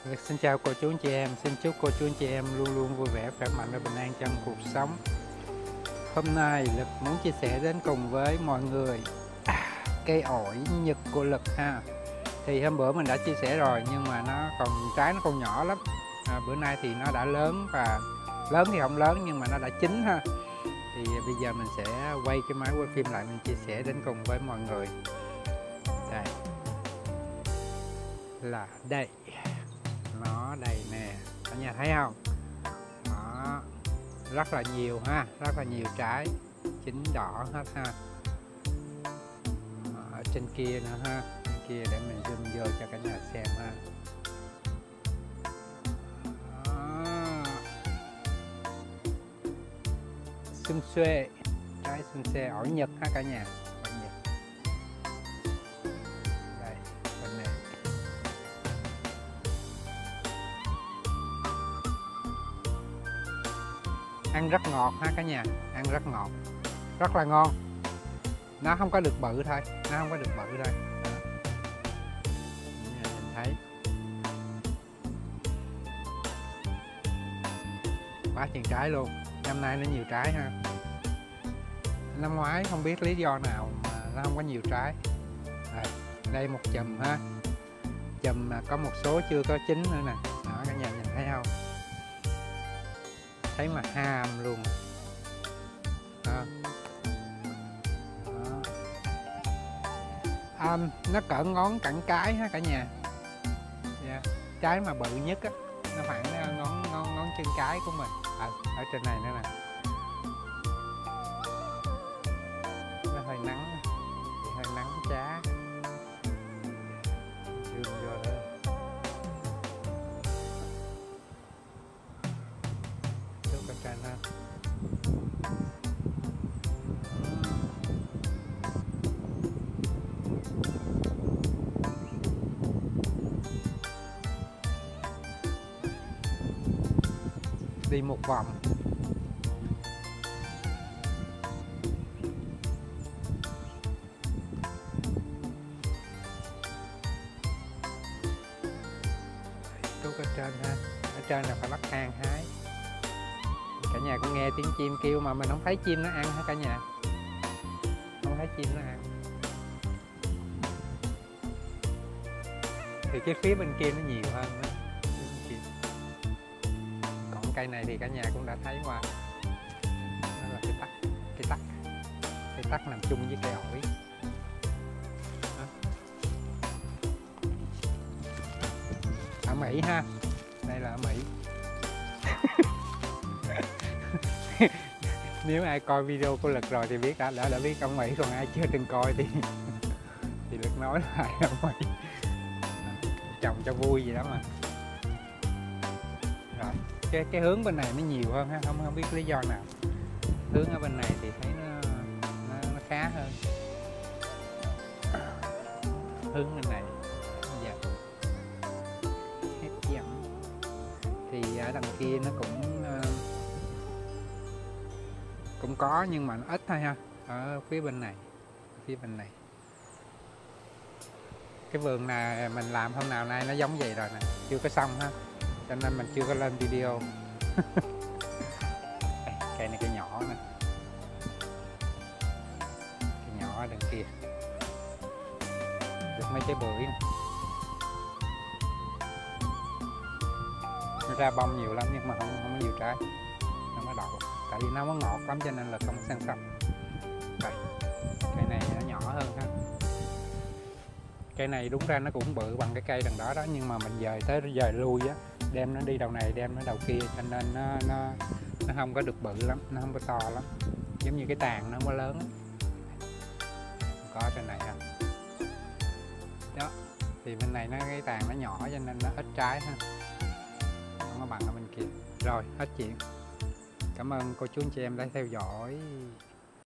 Xin chào cô chú anh chị em, xin chúc cô chú anh chị em luôn luôn vui vẻ, khỏe mạnh và bình an trong cuộc sống. Hôm nay Lực muốn chia sẻ đến cùng với mọi người cây ổi nhật của Lực ha. Thì hôm bữa mình đã chia sẻ rồi nhưng mà trái nó còn nhỏ lắm. Bữa nay thì nó đã lớn, và lớn thì không lớn nhưng mà nó đã chín ha. Thì bây giờ mình sẽ quay cái máy quay phim lại, mình chia sẻ đến cùng với mọi người. Đây là đây, nó đây nè, cả nhà thấy không? Đó, rất là nhiều ha, rất là nhiều trái chín đỏ hết ha. Ở trên kia nữa ha, trên kia để mình zoom vô cho cả nhà xem ha. Xum xuê, trái xum xuê ổi Nhật ha cả nhà. Ổi Nhật. Đây, bên này. Ăn rất ngọt ha cả nhà, ăn rất ngọt, rất là ngon. Nó không có được bự thôi, nó không có được bự thôi. Đó. Mình thấy quá chừng trái luôn. Năm nay nó nhiều trái ha. Năm ngoái không biết lý do nào mà nó không có nhiều trái. Đây một chùm ha, chùm mà có một số chưa có chín nữa nè. Đó, cả nhà nhìn thấy không? Thấy mà ham luôn. Đó. Đó. Nó cỡ ngón cẳng cái ha cả nhà. Trái mà bự nhất á, nó khoảng ngón chân cái của mình. Ở trên này nữa nè. Nó hơi nắng, hơi nắng chá. Đưa vô nữa. Chút ở trên ha. Đi một vòng. Chút ở trên ha, ở trên là phải bắt hang hái. Cả nhà cũng nghe tiếng chim kêu mà mình không thấy chim nó ăn hả cả nhà? Không thấy chim nó ăn. Thì cái phía bên kia nó nhiều hơn đó. Còn cây này thì cả nhà cũng đã thấy qua. Đó là cây tắc. Cây tắc nằm chung với cây ổi. Đó. Ở Mỹ ha. Đây là ở Mỹ. Nếu ai coi video của Lực rồi thì biết đã biết ở Mỹ, còn ai chưa từng coi thì Lực nói lại ở Mỹ. Trồng cho vui gì đó mà. Rồi, cái hướng bên này nó nhiều hơn ha, không biết lý do nào. Hướng ở bên này thì thấy nó khá hơn. Hướng bên này dạ. Hấp dẫn. Thì ở đằng kia nó cũng có nhưng mà nó ít thôi ha. Ở phía bên này, cái vườn này mình làm hôm nào nay nó giống vậy rồi nè, chưa có xong ha, cho nên mình chưa có lên video. Cây này cây nhỏ nè, cây nhỏ ở đằng kia được mấy trái bưởi nè. Nó ra bông nhiều lắm nhưng mà không có nhiều trái, không có đậu, tại vì nó có ngọt lắm cho nên là không sang sọc. Đây, cây này nó nhỏ hơn ha. Cây này đúng ra nó cũng bự bằng cái cây đằng đó đó, nhưng mà mình dời lui á, đem nó đi đầu này đem nó đầu kia, cho nên nó không có được bự lắm, nó không có to lắm, giống như cái tàn nó không có lớn á. Có trên này ha. Đó, thì bên này cái tàn nó nhỏ cho nên nó ít trái ha, không có bằng ở bên kia. Rồi, hết chuyện. Cảm ơn cô chú anh chị em đã theo dõi.